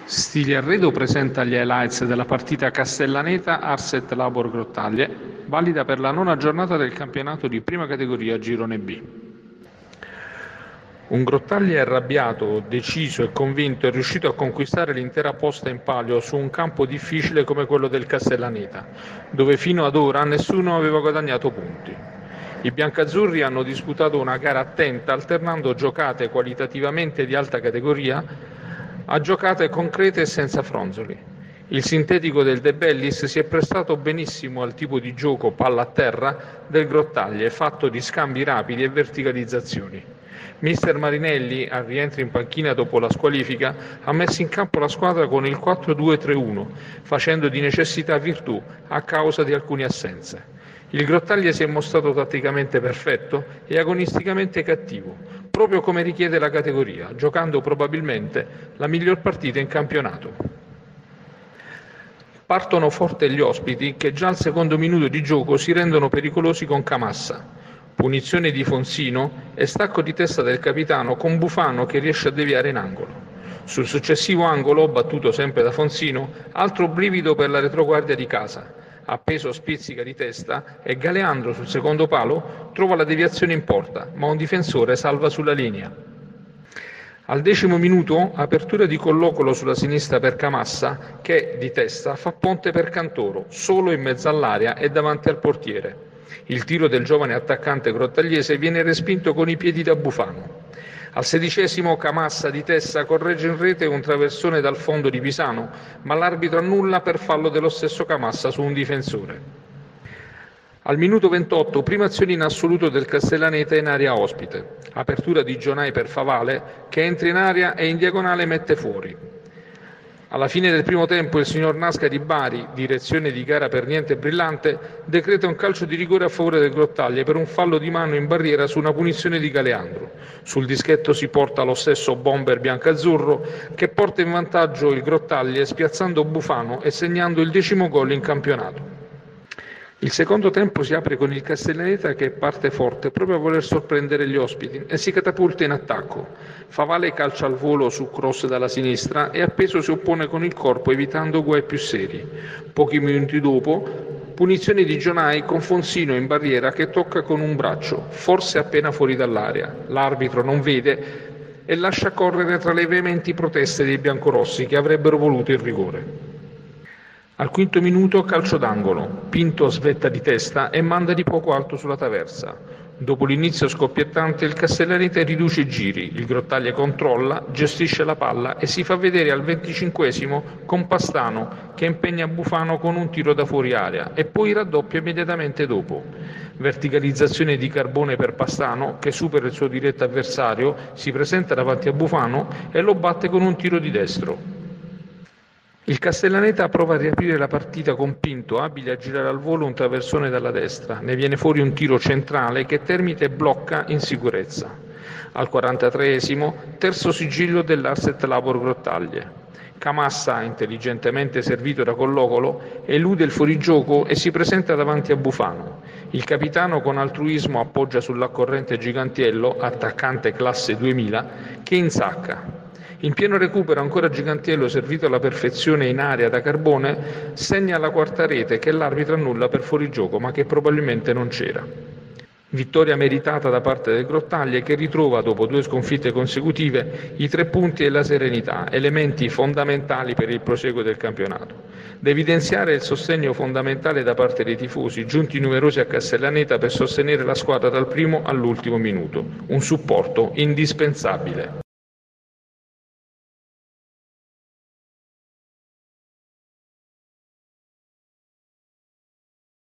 Stili Arredo presenta gli highlights della partita Castellaneta Arset Labor Grottaglie, valida per la 9ª giornata del campionato di prima categoria Girone B. Un Grottaglie arrabbiato, deciso e convinto è riuscito a conquistare l'intera posta in palio su un campo difficile come quello del Castellaneta, dove fino ad ora nessuno aveva guadagnato punti. I biancazzurri hanno disputato una gara attenta alternando giocate qualitativamente di alta categoria a giocate concrete e senza fronzoli. Il sintetico del De Bellis si è prestato benissimo al tipo di gioco palla a terra del Grottaglie, fatto di scambi rapidi e verticalizzazioni. Mister Marinelli, al rientro in panchina dopo la squalifica, ha messo in campo la squadra con il 4-2-3-1, facendo di necessità virtù a causa di alcune assenze. Il Grottaglie si è mostrato tatticamente perfetto e agonisticamente cattivo, proprio come richiede la categoria, giocando probabilmente la miglior partita in campionato. Partono forte gli ospiti che già al secondo minuto di gioco si rendono pericolosi con Camassa. Punizione di Fonsino e stacco di testa del capitano con Bufano che riesce a deviare in angolo. Sul successivo angolo, battuto sempre da Fonsino, altro brivido per la retroguardia di casa. Appeso spizzica di testa e Galeandro sul secondo palo trova la deviazione in porta, ma un difensore salva sulla linea. Al 10° minuto, apertura di Collocolo sulla sinistra per Camassa che, di testa, fa ponte per Cantoro, solo in mezzo all'area e davanti al portiere. Il tiro del giovane attaccante grottagliese viene respinto con i piedi da Bufano. Al 16° Camassa di testa corregge in rete un traversone dal fondo di Pisano, ma l'arbitro annulla per fallo dello stesso Camassa su un difensore. Al minuto 28, prima azione in assoluto del Castellaneta in area ospite. Apertura di Gionai per Favale, che entra in area e in diagonale mette fuori. Alla fine del primo tempo il signor Nasca di Bari, direzione di gara per niente brillante, decreta un calcio di rigore a favore del Grottaglie per un fallo di mano in barriera su una punizione di Galeandro. Sul dischetto si porta lo stesso bomber biancazzurro che porta in vantaggio il Grottaglie spiazzando Bufano e segnando il 10° gol in campionato. Il secondo tempo si apre con il Castellaneta che parte forte proprio a voler sorprendere gli ospiti e si catapulta in attacco. Favale calcia al volo su cross dalla sinistra e Appeso si oppone con il corpo evitando guai più seri. Pochi minuti dopo, punizione di Gionai con Fonsino in barriera che tocca con un braccio, forse appena fuori dall'area. L'arbitro non vede e lascia correre tra le veementi proteste dei biancorossi che avrebbero voluto il rigore. Al 5° minuto calcio d'angolo, Pinto svetta di testa e manda di poco alto sulla traversa. Dopo l'inizio scoppiettante il Castellaneta riduce i giri, il Grottaglie controlla, gestisce la palla e si fa vedere al 25° con Pastano che impegna Bufano con un tiro da fuori area e poi raddoppia immediatamente dopo. Verticalizzazione di Carbone per Pastano che supera il suo diretto avversario, si presenta davanti a Bufano e lo batte con un tiro di destro. Il Castellaneta prova a riaprire la partita con Pinto, abile a girare al volo un traversone dalla destra. Ne viene fuori un tiro centrale che Termite e blocca in sicurezza. Al 43°, terzo sigillo dell'Arset Labor Grottaglie. Camassa, intelligentemente servito da Collocolo, elude il fuorigioco e si presenta davanti a Bufano. Il capitano con altruismo appoggia sull'accorrente Gigantiello, attaccante classe 2000, che insacca. In pieno recupero ancora Gigantiello, servito alla perfezione in area da Carbone, segna la quarta rete che l'arbitro annulla per fuorigioco ma che probabilmente non c'era. Vittoria meritata da parte del Grottaglie che ritrova dopo 2 sconfitte consecutive i 3 punti e la serenità, elementi fondamentali per il proseguo del campionato. Da evidenziare il sostegno fondamentale da parte dei tifosi, giunti numerosi a Castellaneta per sostenere la squadra dal primo all'ultimo minuto, un supporto indispensabile.